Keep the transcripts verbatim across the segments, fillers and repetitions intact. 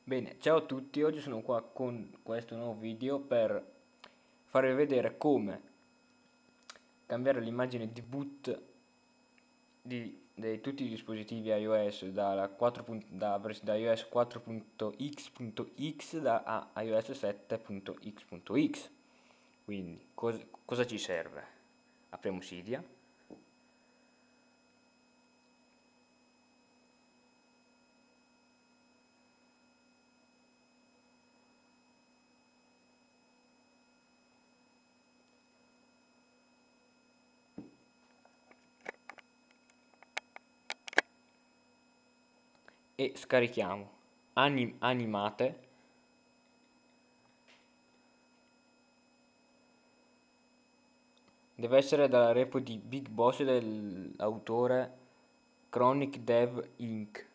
Bene, ciao a tutti, oggi sono qua con questo nuovo video per farvi vedere come cambiare l'immagine di boot di, di tutti i dispositivi iOS dalla quattro punto da, vers- da iOS quattro punto x punto x da a iOS sette punto x punto x. Quindi, cos- cosa ci serve? Apriamo Cydia. E scarichiamo Anim- Animate. Deve essere dalla repo di Big Boss dell'autore Chronic Dev inc.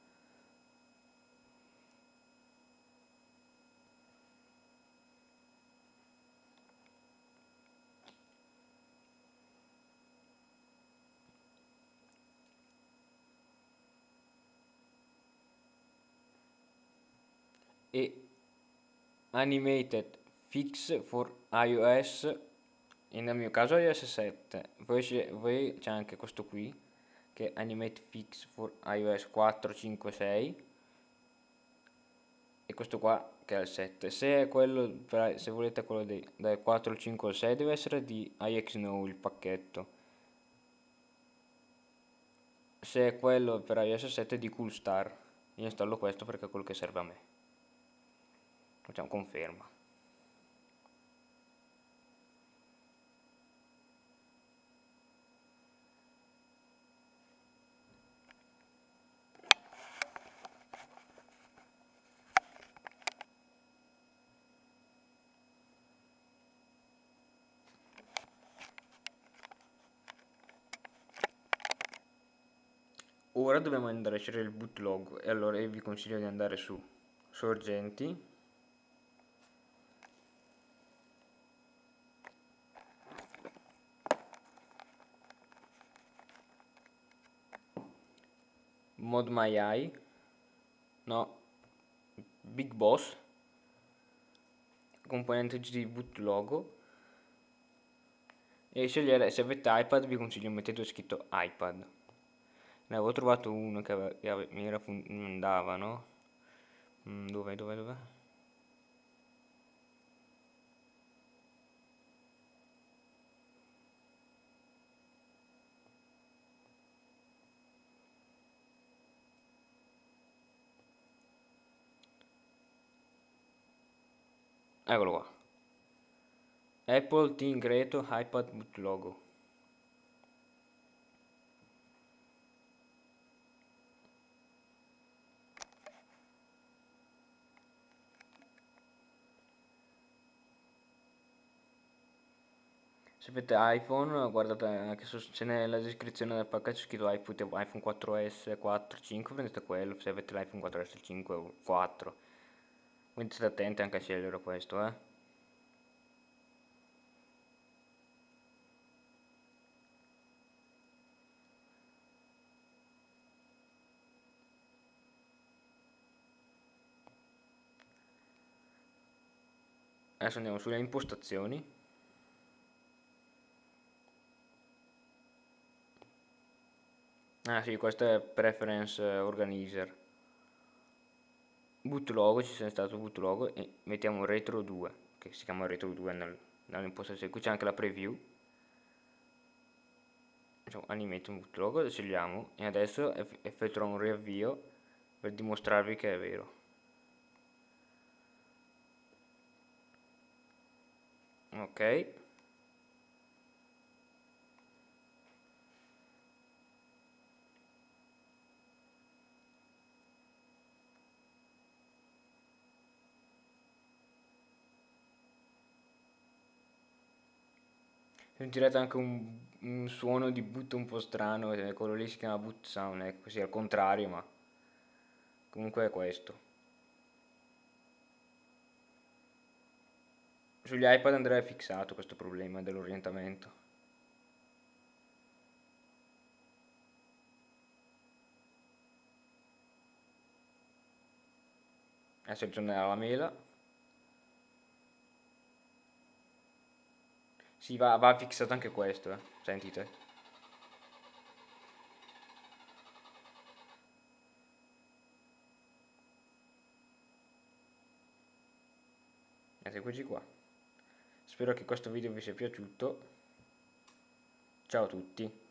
E Animated Fix for iOS, e nel mio caso iOS sette. Poi c'è poi c'è anche questo qui che è Animate Fix for iOS quattro, cinque, sei, e questo qua che è il sette. Se è quello per- se volete quello dei, dal quattro al cinque al sei deve essere di iXnow il pacchetto. Se è quello per iOS sette di Coolstar, io installo questo perché è quello che serve a me. Facciamo conferma. Ora dobbiamo andare a scegliere il bootlogo, e allora io vi consiglio di andare su Sorgenti, ModMyEye, no, Big Boss, componente di bootlogo, e scegliere. Se avete iPad vi consiglio mettete scritto iPad. Ne avevo trovato uno che, ave- che ave- mi era fun- andava, no? Mm, dov'è, dov'è, dov'è? Eccolo qua. Apple Team Creator iPad bootlogo. Se avete iPhone, guardate anche su, c'è nella descrizione del pacchetto scritto iPhone, tipo iPhone quattro S, quattro, cinque, prendete quello, se avete l'iPhone quattro S, cinque o quattro. Quindi state attenti anche a scegliere questo, eh. Adesso andiamo sulle impostazioni. Ah sì, questo è Preference Organizer. Bootlogo, ci sia stato bootlogo, e mettiamo Retro due, che si chiama Retro due nel, nell'impostazione. Qui c'è anche la preview. Facciamo Animate un bootlogo, scegliamo, e adesso eff- effettuerò un riavvio per dimostrarvi che è vero. Ok. Sentirete anche un, un suono di boot un po' strano, eh, quello lì si chiama boot sound, è così al contrario, ma comunque è questo. Sugli iPad andrebbe fissato questo problema dell'orientamento. Adesso ritornerà la mela. Sì, va, va fissato anche questo, eh. Sentite. Ed eccoci qua. Spero che questo video vi sia piaciuto. Ciao a tutti.